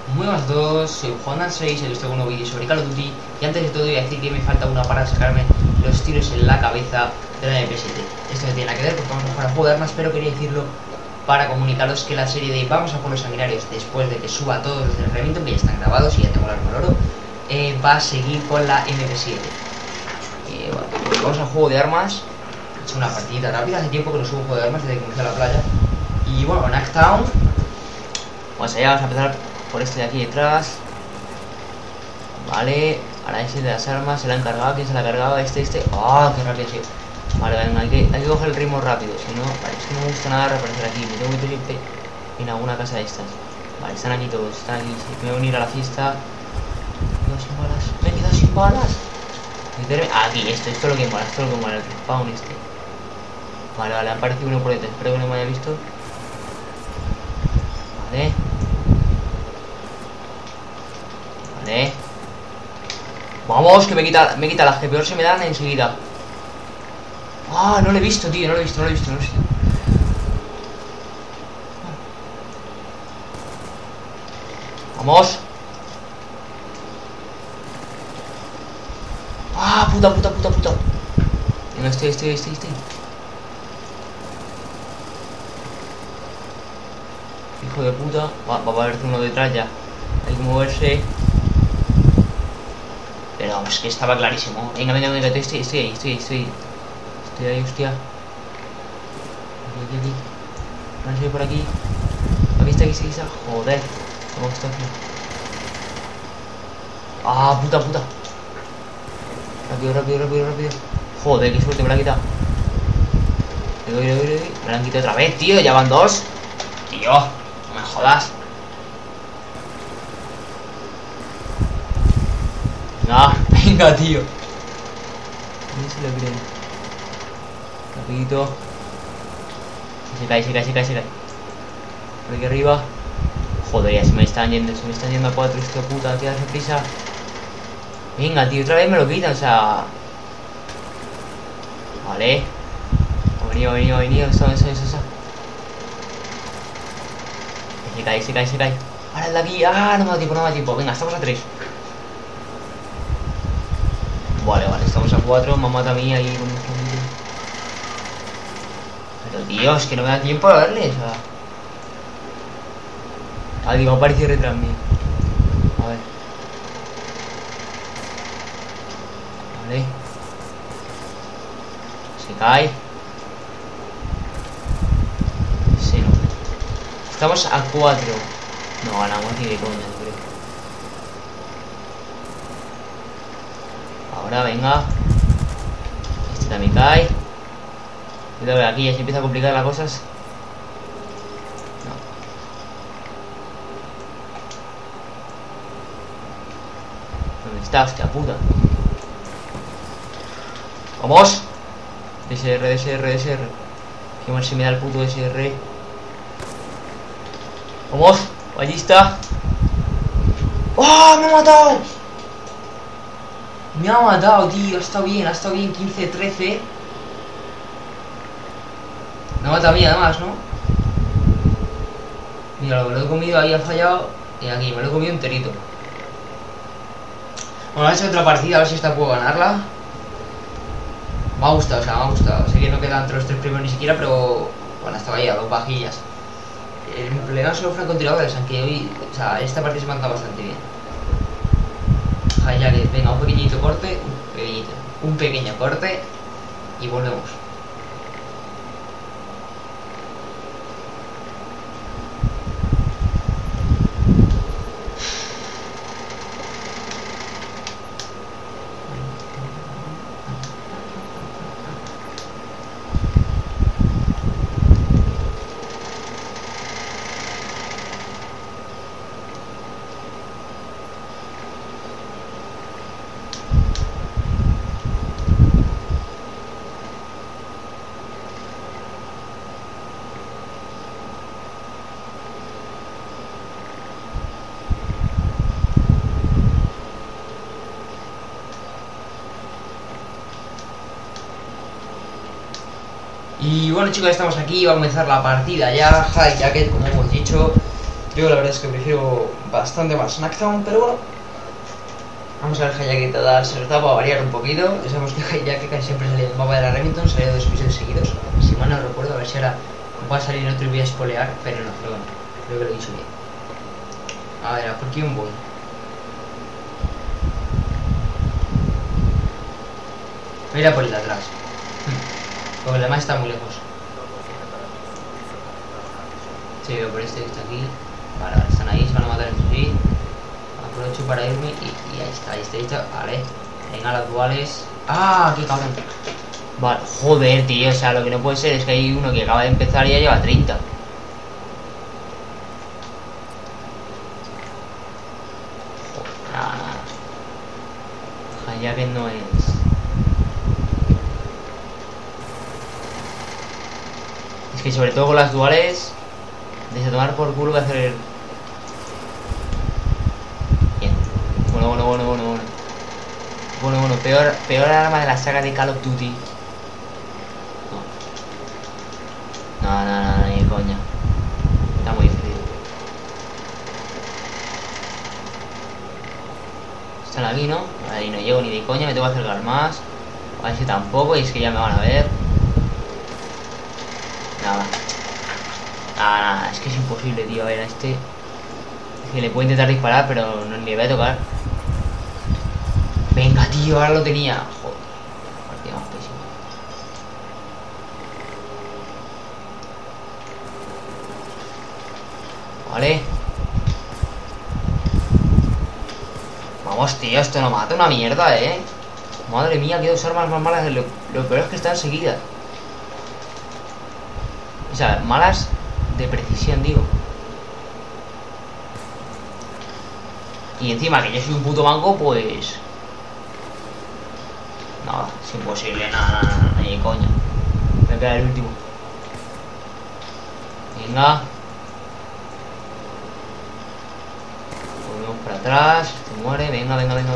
Muy buenas a todos, soy Juan6, he visto un nuevo vídeo sobre Call of Duty. Y antes de todo voy a decir que me falta una para sacarme los tiros en la cabeza de la MP7. Esto no tiene nada que ver porque vamos a jugar a juego de armas, pero quería decirlo para comunicaros que la serie de Vamos a por los sanguinarios, después de que suba todos los del Remington, que ya están grabados y ya tengo el arma oro, va a seguir con la MP7. Bueno, pues vamos al juego de armas. He hecho una partidita rápida, hace tiempo que no subo un juego de armas desde que me fui a la playa. Y bueno, en Hacktown, vamos allá, vamos a empezar por este de aquí detrás. Vale, ahora ese de las armas se la han cargado. ¿Quién se la ha cargado? Este. ¡Ah, qué rápido ha sido! Vale, venga, hay que coger el ritmo rápido. Si no, vale, es que no me gusta nada reaparecer aquí. Me tengo que ir siempre en alguna casa de estas. Vale, están aquí todos, están aquí. Me voy a unir a la fiesta. Me he quedado sin balas. Me he quedado sin balas. Aquí, esto es lo que mola, esto es lo que mola, el respawn este. Vale, han aparecido uno por detrás. Espero que no me haya visto. Vale. Vamos, que me quita las que peor se me dan enseguida. Ah, no lo he visto, tío, no lo he visto. Vamos. Ah, puta. No, estoy. Hijo de puta. Va a haber uno detrás ya. Hay que moverse. Pero vamos, es que estaba clarísimo. Venga, estoy ahí. Estoy ahí, hostia. Aquí. No sé por aquí. Aquí está. Joder. ¿Cómo está aquí? Ah, puta. Rápido. Joder, qué suerte me la ha quitado. Me la han quitado otra vez, tío. Ya van dos. Tío, no me jodas. No, venga, tío. ¿Dónde se lo creen? Rapidito. Se cae. Por aquí arriba. Joder, ya se me están yendo a 4, hostia puta, queda sorpresa. Venga, tío, otra vez me lo quitan, o sea. Vale. Ha venido, eso. Se cae. Ahora el de aquí, no me da tiempo. Venga, estamos a 3. Vale, estamos a 4, mamá también ahí con un familia. Pero tío, es que no me da tiempo a verle, o sea. Alguien me ha aparecido detrás mío. A ver. Vale. Se cae. Sí, no. Estamos a 4. No ganamos ni de coña, creo. Ahora, venga. Este también cae. Cuidado, aquí ya se empieza a complicar las cosas. No. ¿Dónde está? Hostia puta. ¡Vamos! DSR. Que mal se me da el puto DSR. ¡Vamos! Ballista. ¡Oh! ¡Me ha matado! Me ha matado, tío. Ha estado bien. 15-13. Me ha matado a mí, además, ¿no? Mira, lo que lo he comido ahí ha fallado. Y aquí, me lo he comido enterito. Bueno, a ver si otra partida, a ver si esta puedo ganarla. Me ha gustado. Sé que no quedan entre los 3 primeros ni siquiera, pero bueno, estaba ahí a 2 vajillas. El problema son los francotiradores, aunque hoy, o sea, esta partida se me ha andado bastante bien. Ya que venga, un pequeñito corte, un pequeño corte y volvemos. Y bueno, chicos, ya estamos aquí, vamos a comenzar la partida ya. High Jacket, como hemos dicho. Yo la verdad es que prefiero bastante más Snacktown, pero bueno. Vamos a ver Hayake que te da, se nos da para variar un poquito. Ya sabemos que Hayake casi siempre salía en el mapa de la Remington, salió 2 episodios seguidos. Si mal no recuerdo, a ver si ahora va a salir en otro y voy a spoilear, pero no, pero bueno, creo que lo he dicho bien. A ver, ¿por quién voy? Voy a ir a por el de atrás. Porque el demás está muy lejos. Sí, veo por este que está aquí. Vale, vale, están ahí, se van a matar entre sí. Aprovecho para irme y ahí está. Vale. Venga, las duales. ¡Ah! ¡Qué cabrón! Vale, joder, tío. O sea, lo que no puede ser es que hay uno que acaba de empezar y ya lleva 30. Nada. Ya que no es. Es que sobre todo con las duales. Desde tomar por culo voy a hacer. Bien. Bueno, peor arma de la saga de Call of Duty. No, ni de coña. Está muy difícil. Están aquí, ¿no? Ahí no llego ni de coña, me tengo que acercar más. A ver si tampoco, y es que ya me van a ver. Nada, es que es imposible, tío. A ver, a este. Es que le puedo intentar disparar, pero no, ni le voy a tocar. Venga, tío, ahora lo tenía. Joder, partida más pésima. Vale. Vamos, tío, esto no mata una mierda, Madre mía, qué 2 armas más malas. Lo peor es que están seguidas. O sea, malas de precisión, digo. Y encima que yo soy un puto manco, pues. Nada, es imposible, nada, ni de coña. Voy a quedar el último. Venga. Volvemos para atrás. Se muere, venga.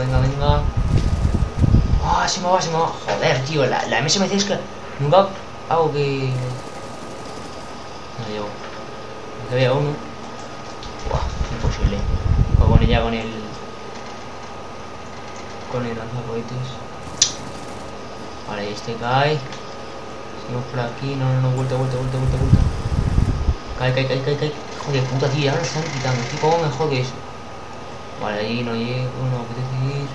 Ah, se me va. Joder, tío, la MSMC es que nunca hago que. No llego. Que había uno. Buah, imposible. Voy a poner ya con el lanzacohetes. Vale, este cae. Seguimos por aquí. No, vuelta. Cae. Hijo de puta, tío, ahora lo están quitando. Tío, ¿cómo me jodes? Vale, ahí no llego, no apetece ir.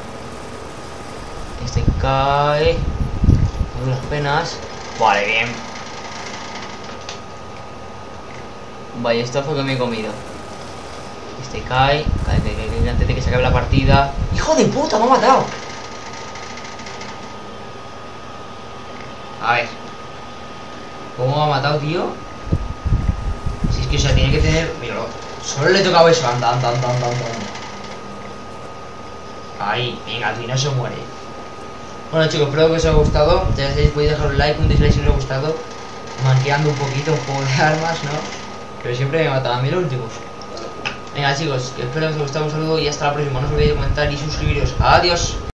Este cae. A duras penas. Vale, bien. Vaya, esto fue que me he comido. Este cae antes de que se acabe la partida. ¡Hijo de puta! ¡Me ha matado! A ver. ¿Cómo me ha matado, tío? Si es que, o sea, tiene que tener. Míralo. Solo le he tocado eso. Anda. Ahí, venga, tío, no se muere. Bueno, chicos, espero que os haya gustado. Ya sabéis, podéis dejar un like, un dislike si os ha gustado. Manqueando un poquito un juego de armas, ¿no? Pero siempre me mataban a mí los últimos. Venga, chicos, que espero que os haya gustado. Un saludo y hasta la próxima. No os olvidéis de comentar y suscribiros. Adiós.